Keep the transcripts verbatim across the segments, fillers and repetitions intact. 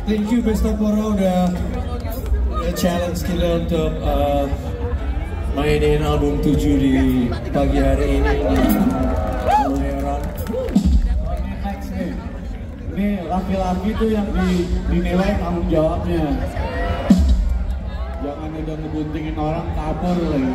Thank you Bestapora udah, udah challenge kita untuk uh, mainin album tujuh di pagi hari ini di Kemayoran. Next nih, ini laki-laki tuh yang di, dinilai tanggung jawabnya. Jangan udah ngebuntingin orang kabur lagi.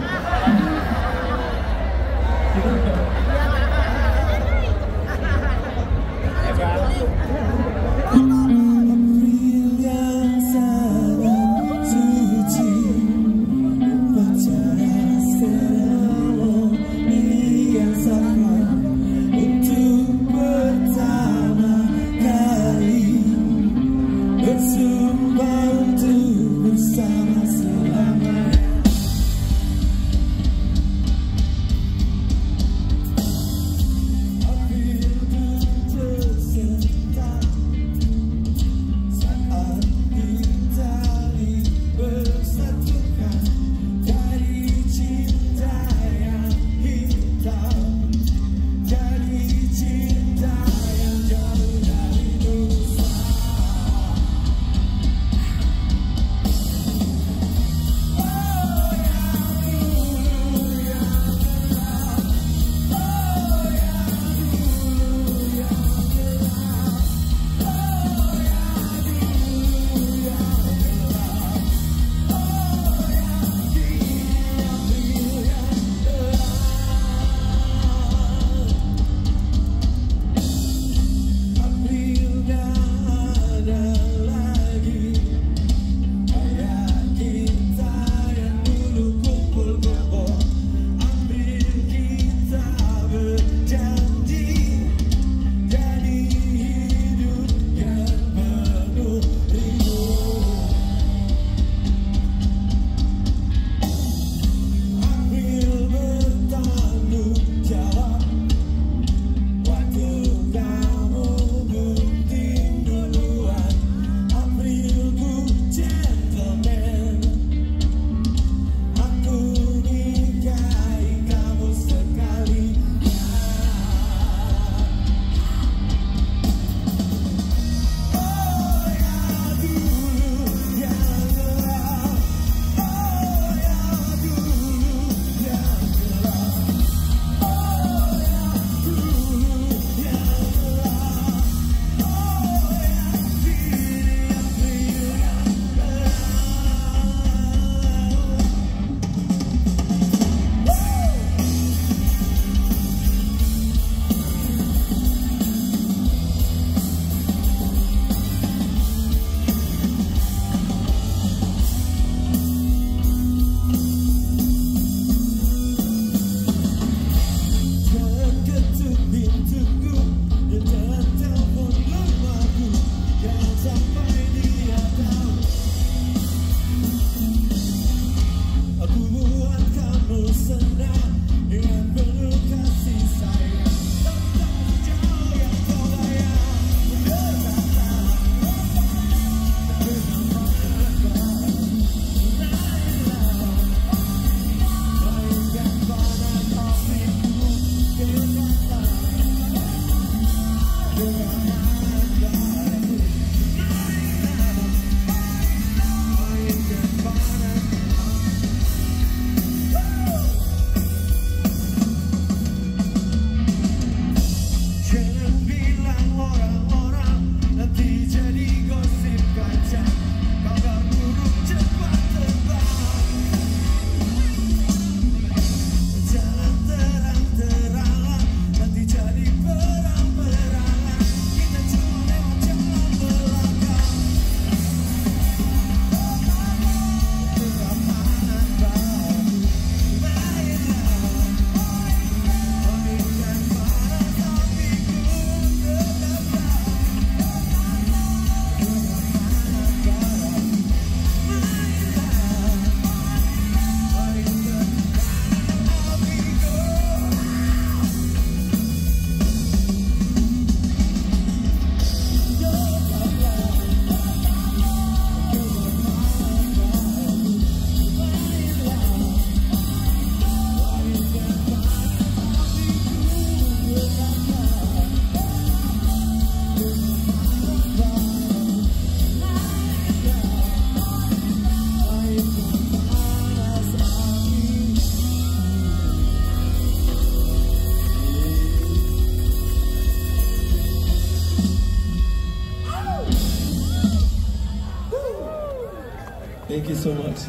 Thank you so much.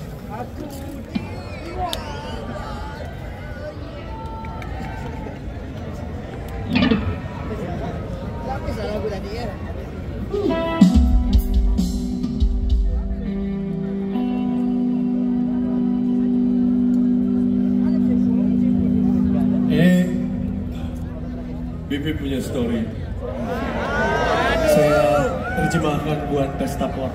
Ini Bibi punya story. Saya terjemahkan buat Pestapor.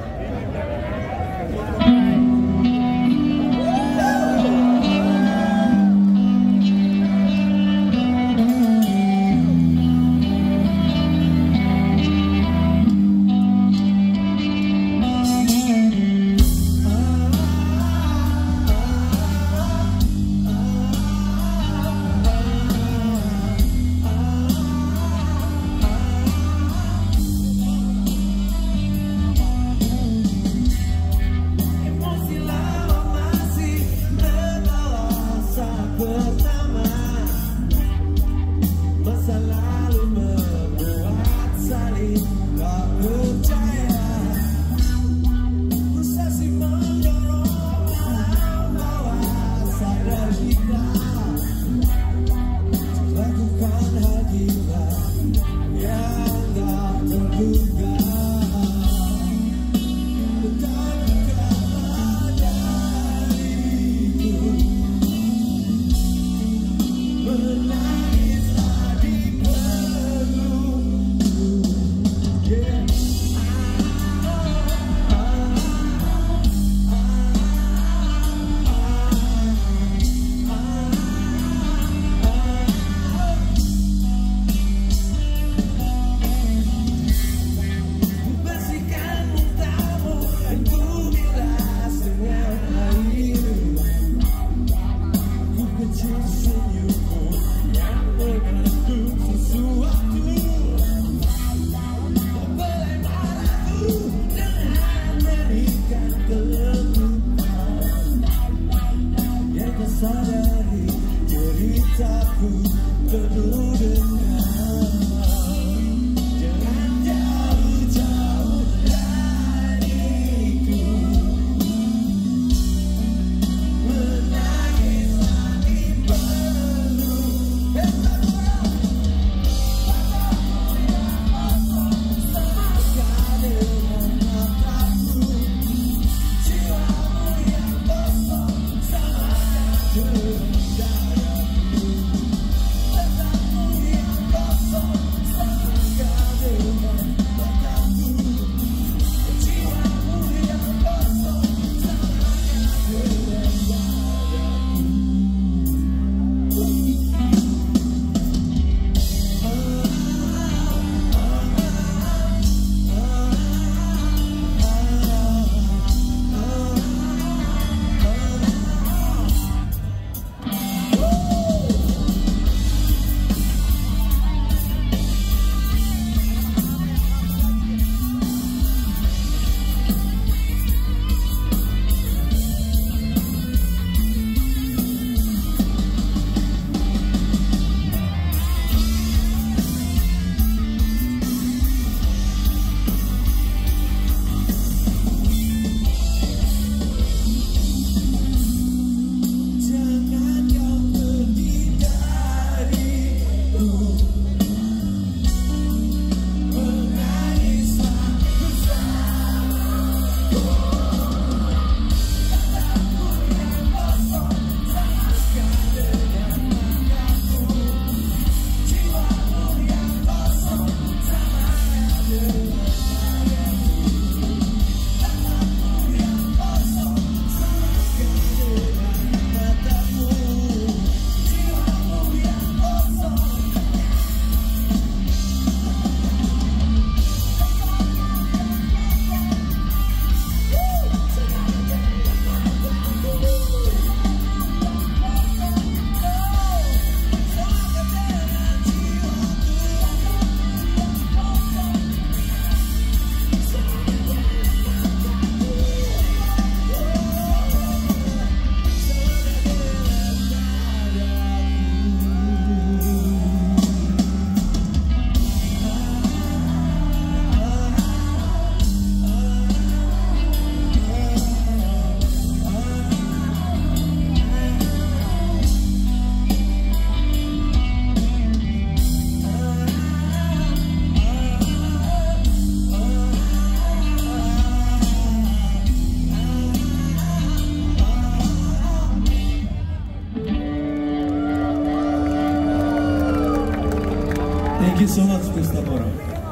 so much, Pesta Pora.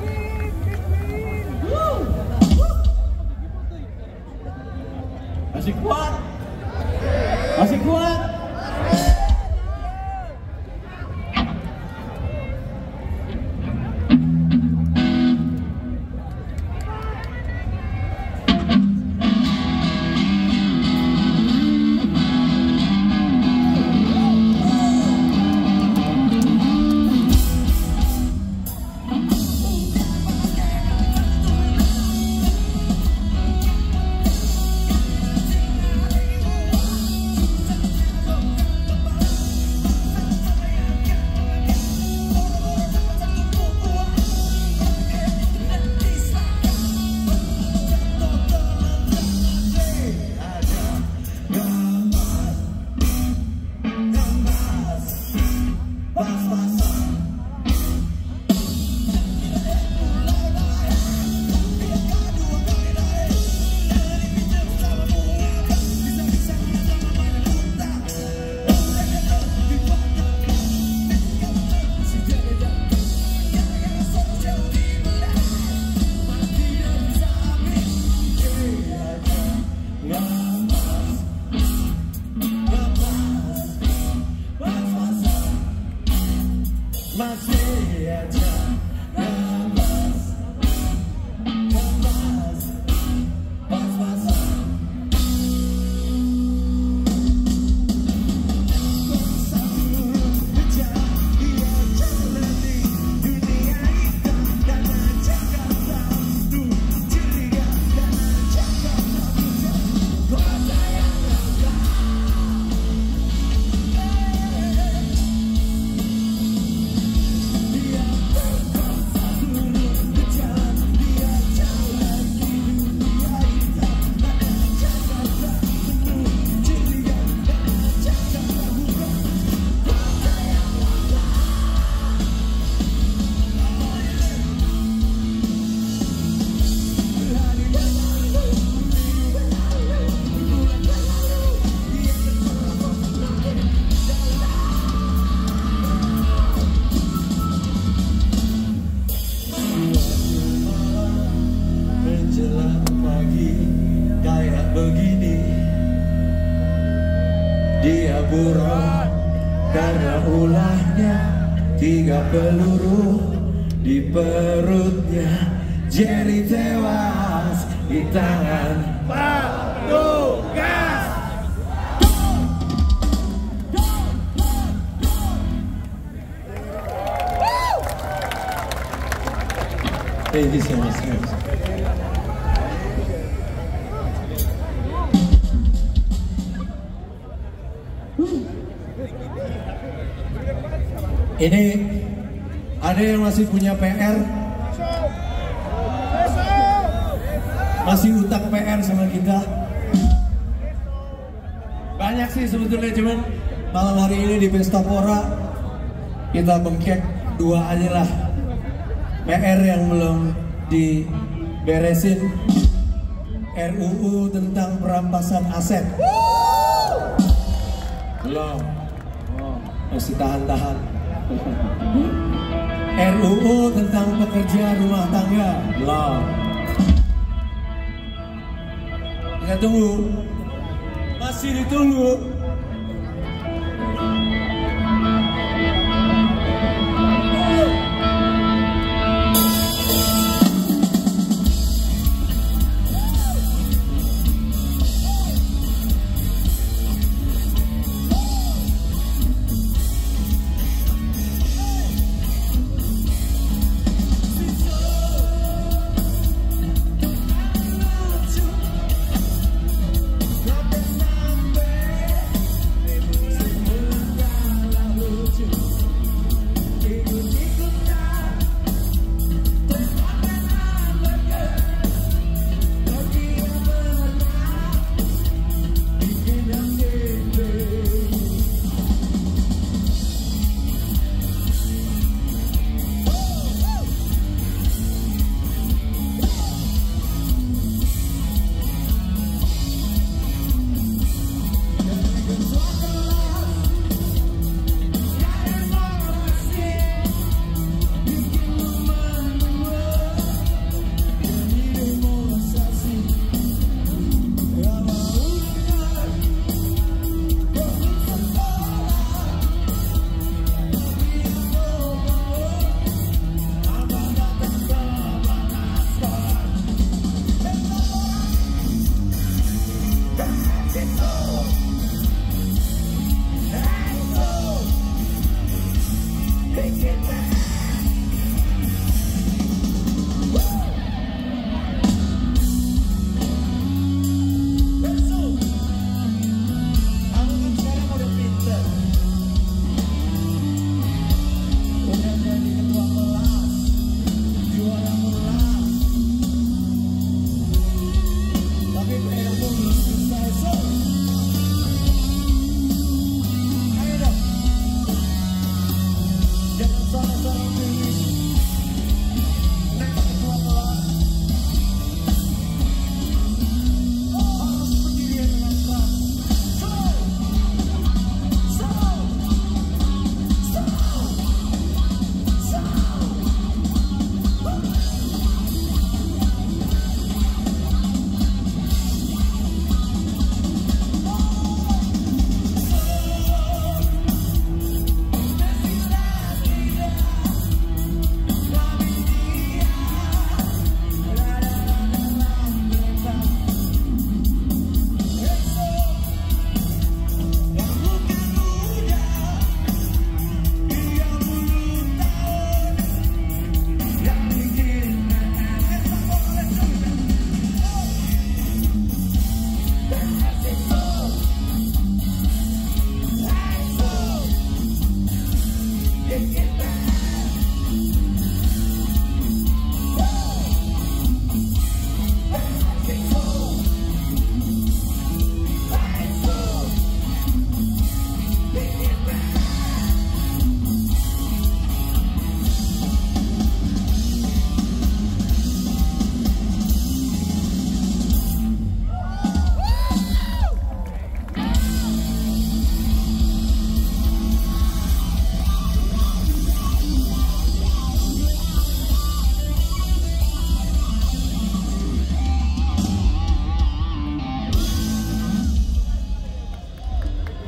Masih kuat, masih kuat. Dia buron karena ulahnya, tiga peluru di perutnya. Jerry tewas di tangan petugas. Thank you so much, guys. Ini ada yang masih punya P R, masih utang P R sama kita. Banyak sih sebetulnya, cuman malam hari ini di Pesta Pora kita bengkek dua aja lah P R yang belum diberesin. R U U tentang perampasan aset belum, masih tahan-tahan. R U U tentang pekerja rumah tangga belum. Kita tunggu, masih ditunggu.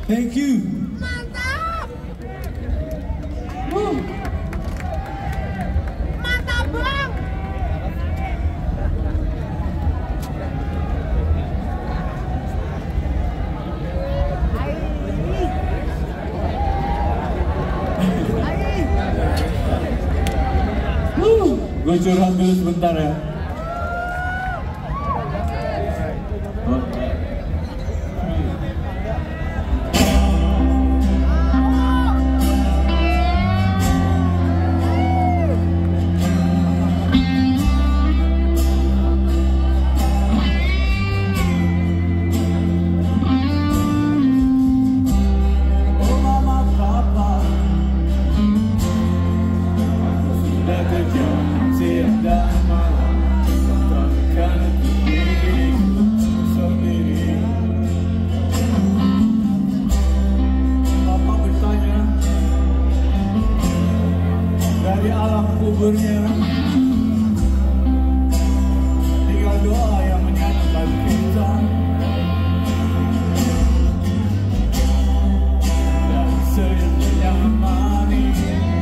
Thank you. Mantap. Uh. Mantap bang. Uh, gue curhat dulu sebentar ya. Dari alam kuburnya tinggal doa yang menyatukan kita dan senyum yang manis.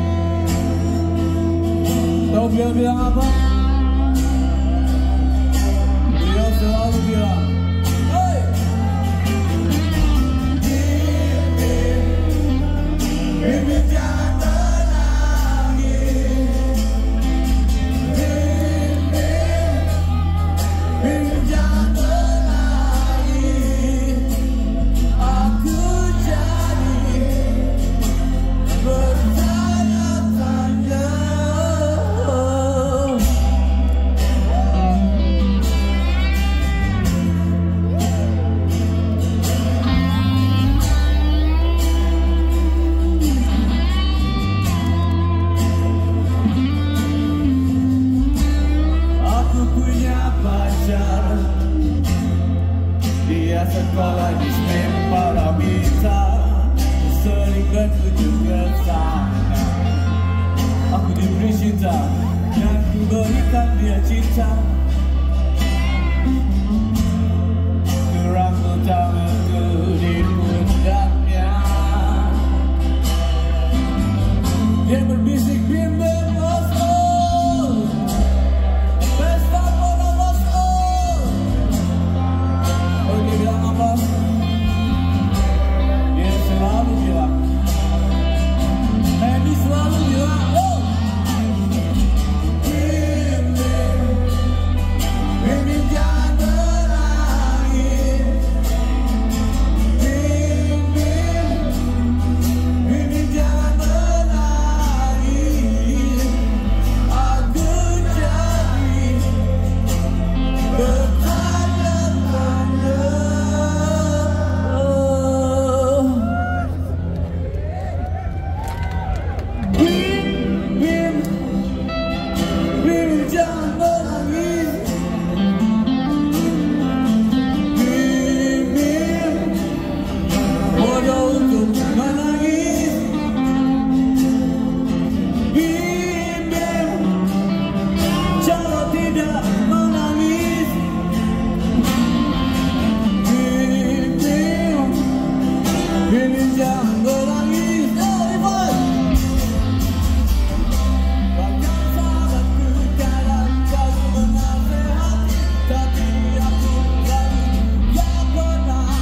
Tahu beliau bilang apa? Beliau selalu bilang, "Hei, Bibi jangan sekolah di SMEP Paramita, sering berkunjung ke sana. Aku diberi cinta dan ku berikan dia cinta. Gerangku tanganku di pundaknya. Dia berbisik bimbing Oslo, pesta bola Oslo. Oh, dia bilang apa? Dia selalu bilang, Hendy selalu bilang, oh, bimbing, bimbing jangan menangis, bimbing, bimbing jangan menangis. Aku jadi bertanya-tanya. Bim, bim, bim jangan menangis. Bim, bim, bodoh untuk menangis. Bim, bim, jangan tidak menangis. Bim, bim, bim jangan menangis. Oh, Ivan. Bahkan sahabatku kadang selalu menasehati, tapi aku selalu gak pernah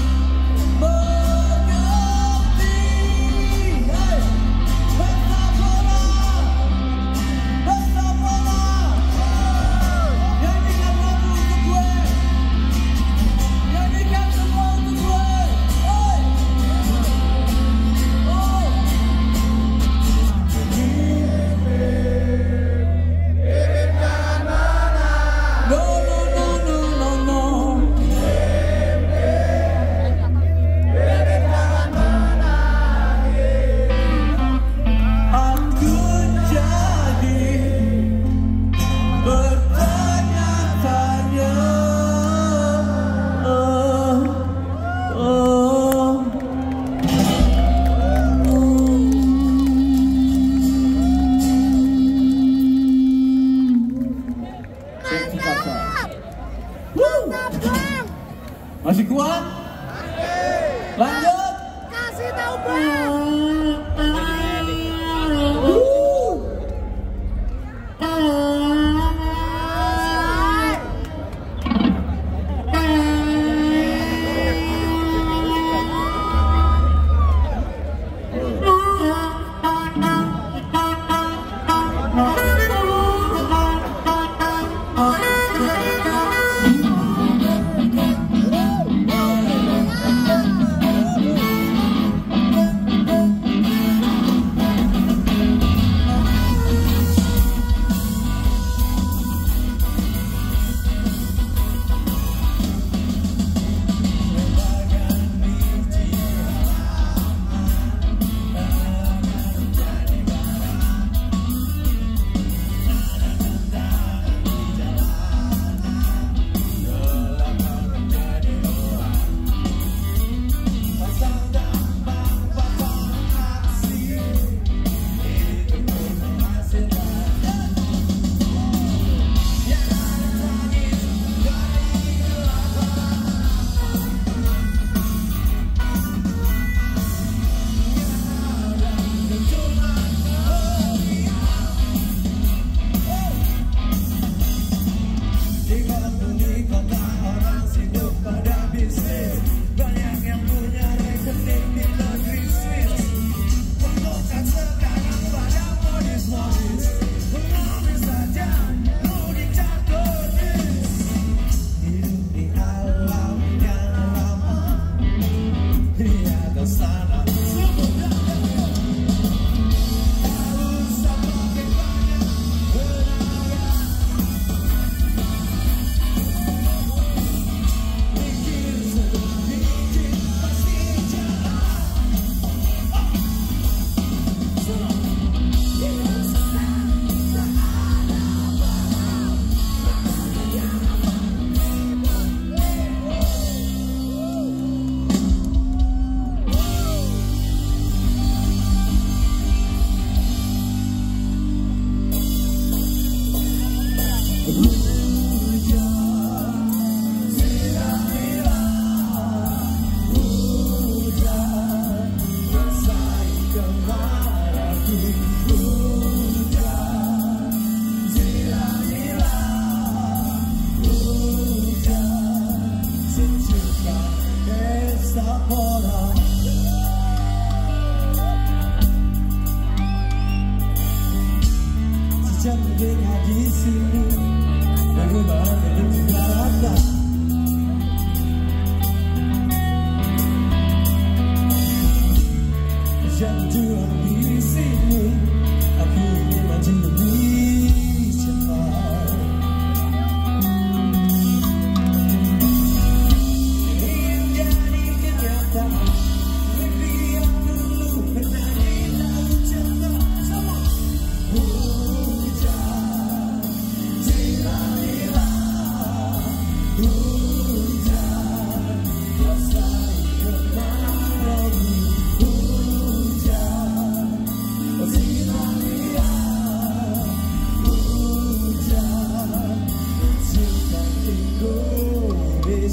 mengerti. Hey, pesta bola, pesta bola. Nyanyikan lagu untuk gue, nyanyikan semua untuk gue. Hey, oh. No, no, no, no, no, no. Aku jadi bertanya-tanya. Oh, oh. Mantap bang. Masih kuat? Lanjut. Kasih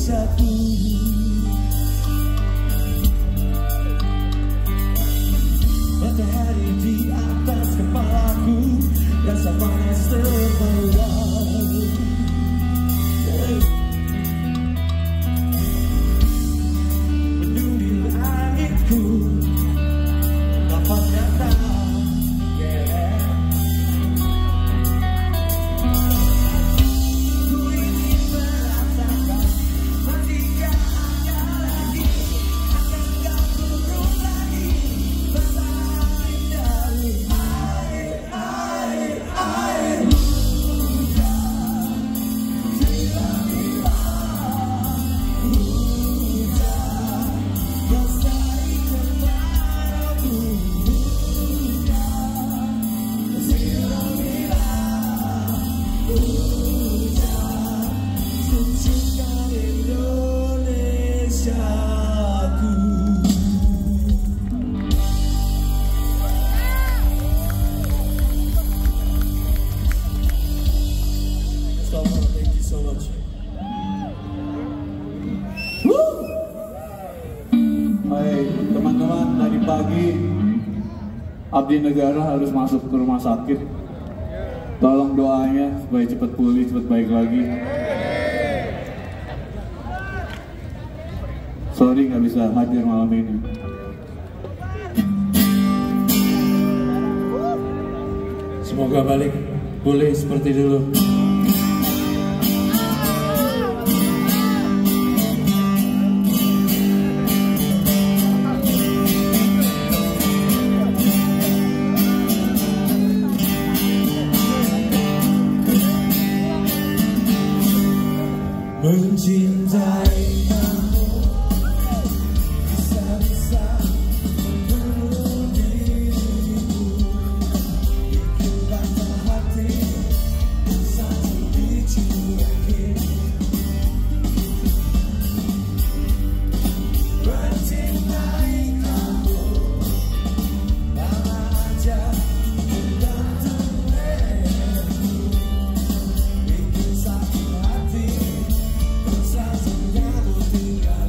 Indonesiaku. Matahari di atas kepalaku, rasa panas terbawa. Peduli langitku, kapan datang. Thank you so much. Hai teman-teman, tadi pagi abdi negara harus masuk ke rumah sakit. Tolong doanya supaya cepat pulih, cepat baik lagi. Sorry nggak bisa hadir malam ini. Semoga balik pulih seperti dulu. Mencintai kamu bisa-bisa membunuh diriku, bikin patah hati satu dicuekin. Mencintai kamu lama aja menggantung leherku, bikin sakit hati. Satunya ku tinggal.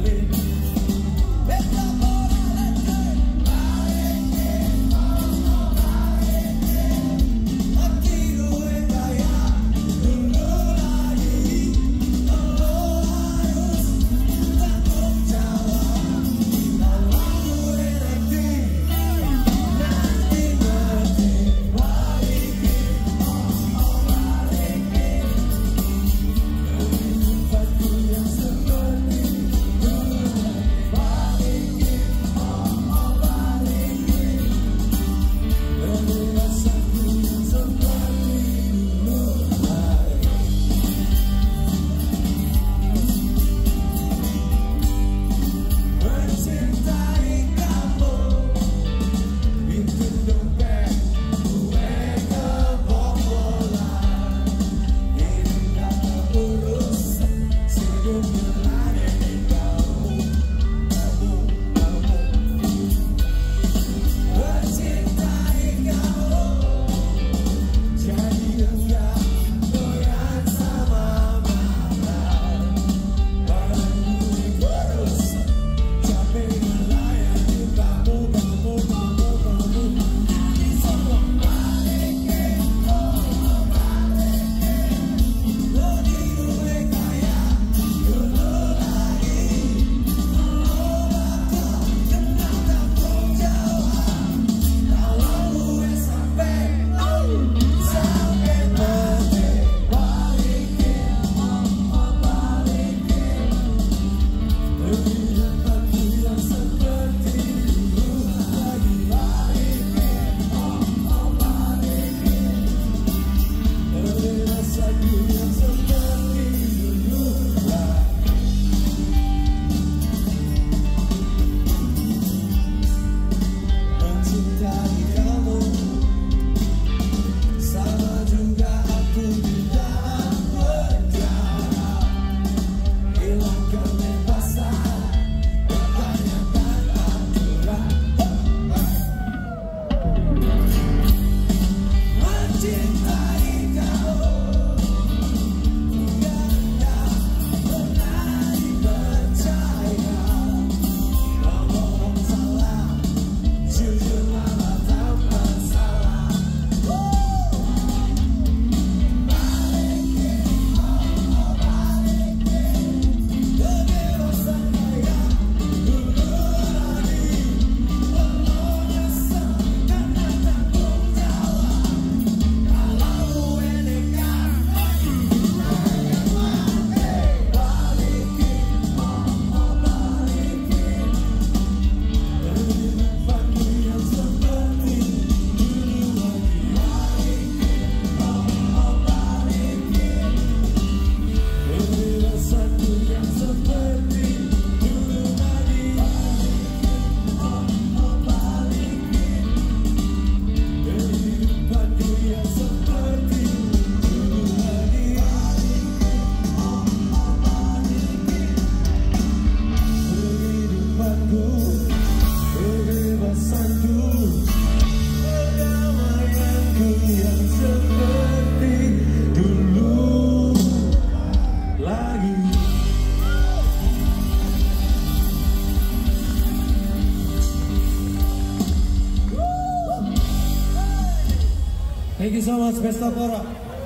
Thank you so much, Pestapora.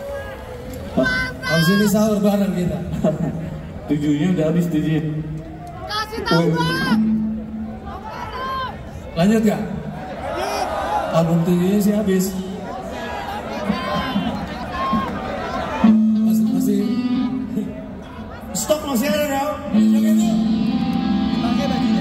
Habis ini sahur bareng kita. Tujuhnya udah habis tujuh. Kasih tahu bang. Lanjut gak? Album tujuhnya sih habis. Masih masih. Stok masih ada ya? Jaga itu. Pakai bajunya.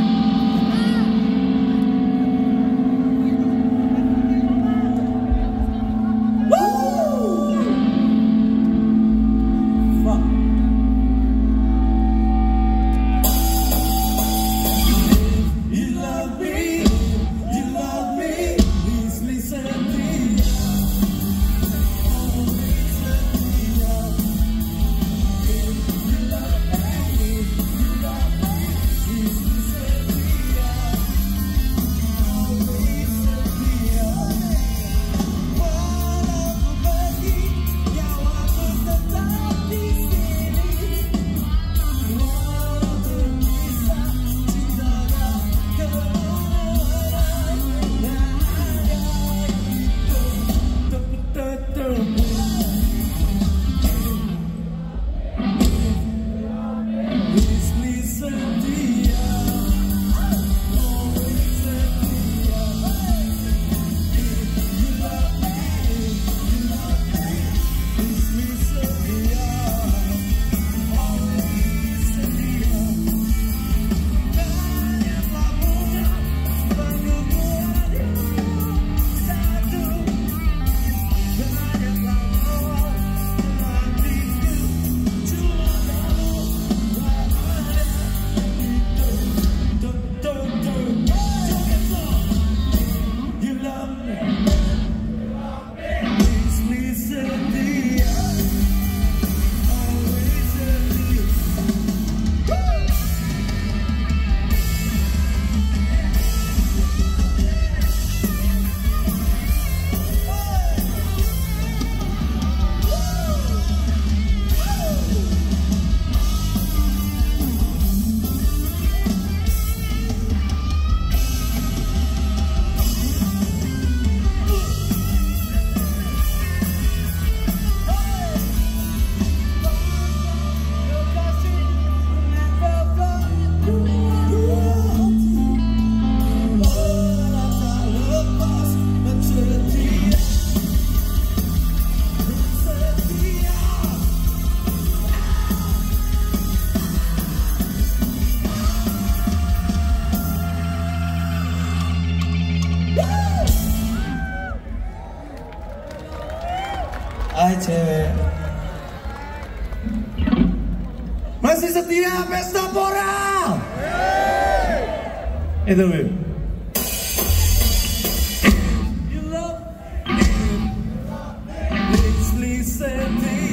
Hai cewek. Masih setia Pestapora? Itu Bim. You love me. Please listen to me.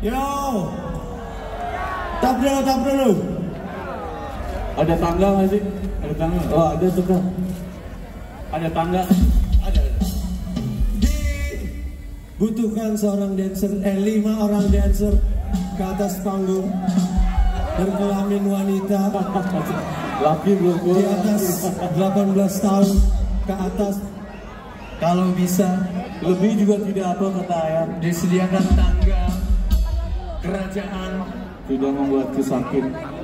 Yo, tap dulu, tap dulu. Ada tangga nggak sih? Ada tangga? Oh ada tuh kan. Ada tangga. Ada. Dibutuhkan seorang dancer, eh lima orang dancer ke atas panggung berkelamin wanita Laki belum di atas delapan belas tahun ke atas. Kalau bisa Lebih juga tidak apa kata ayah. disediakan tangga kerajaan. Sudah membuatku sakit.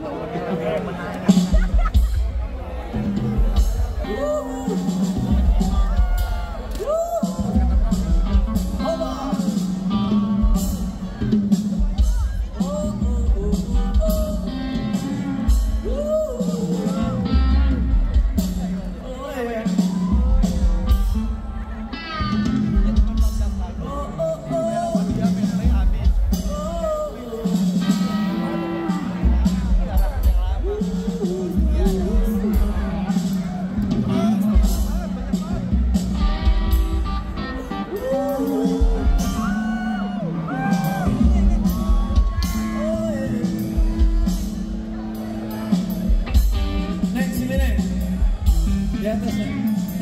Di atas ya.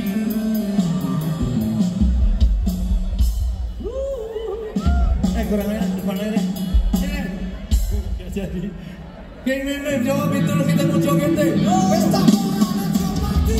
Eh kurang enak depan aja. Sini. Gak jadi. Geng Meme jawab itu lo kita mau joget deh. Pesta bola Let's Go Party.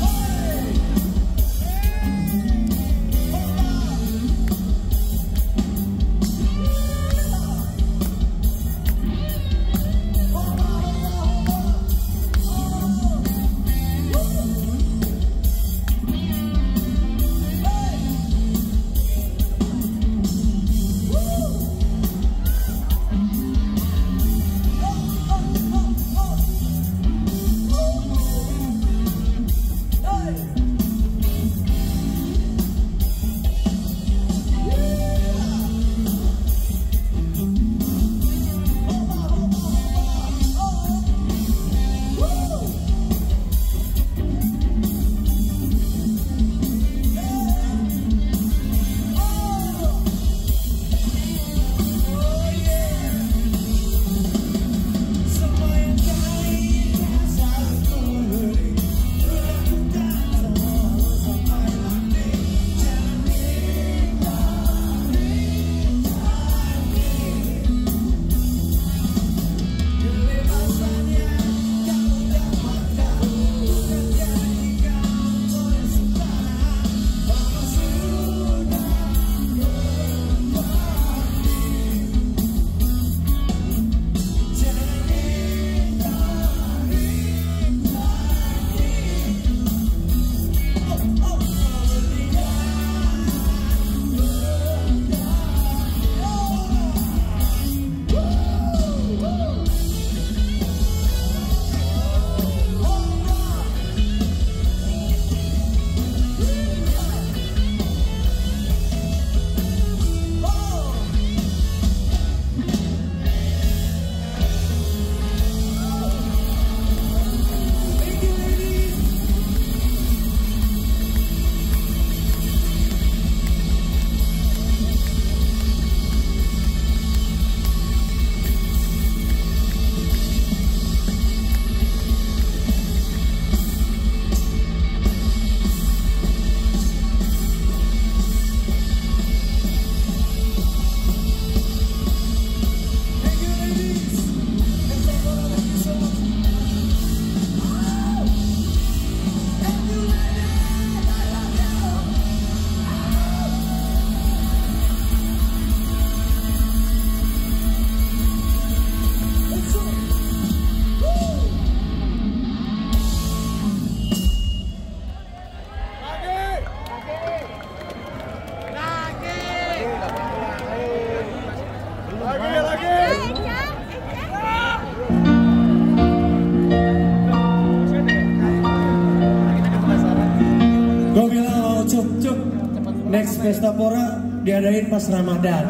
Gue bilang mau cuk cuk next Pesta Pora diadain pas Ramadan.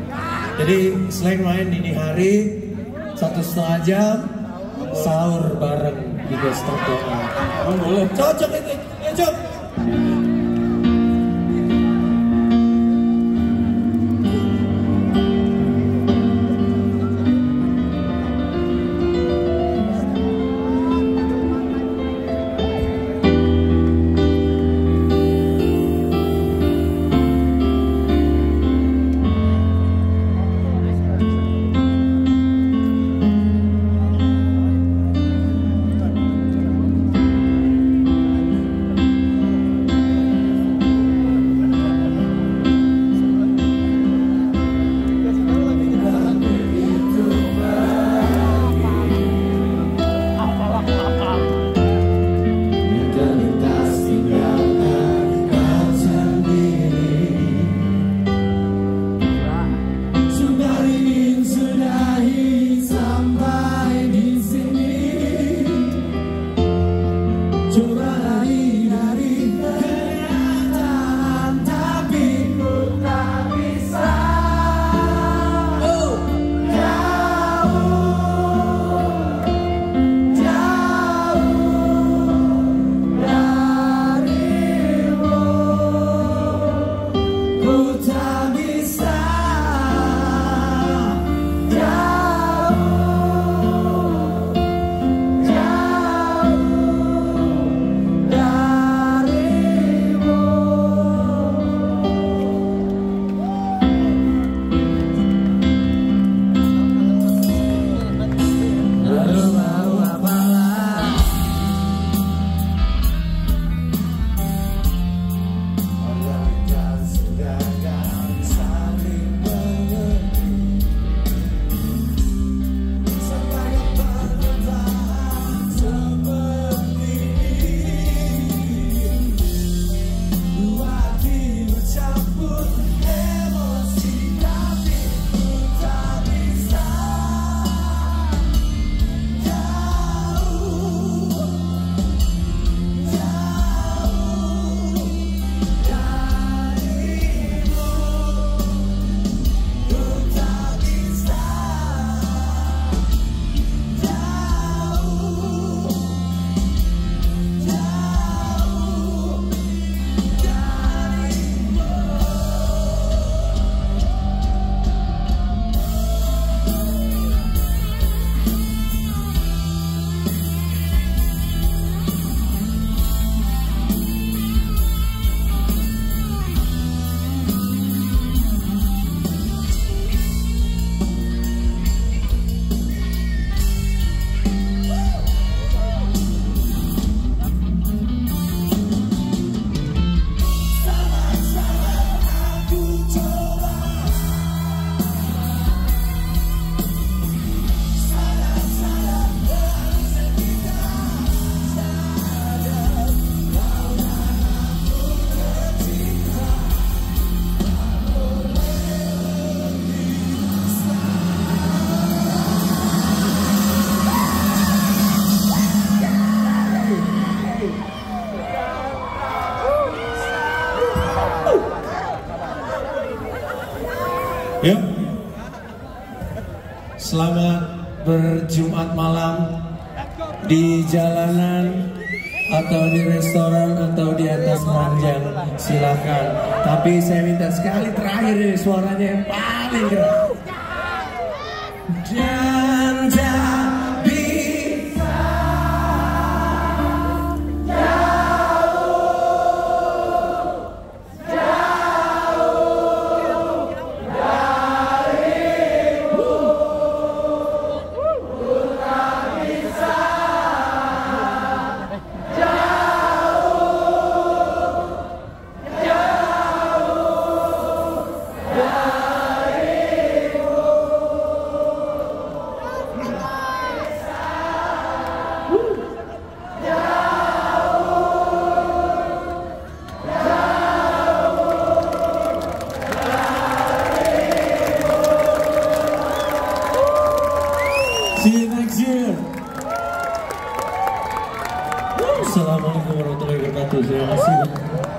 Jadi selain main dini hari satu setengah jam sahur bareng di Pesta Pora. Oh boleh. Cocok itu, ya cuk. Selamat berjumat malam di jalanan atau di restoran atau di atas ranjang, silakan. Tapi saya minta sekali terakhir ini suaranya yang paling keras. Dan tak bisa jauh, jauh darimu, ku tak bisa see you next year. Assalamualaikum warahmatullahi wabarakatuh. Terima kasih.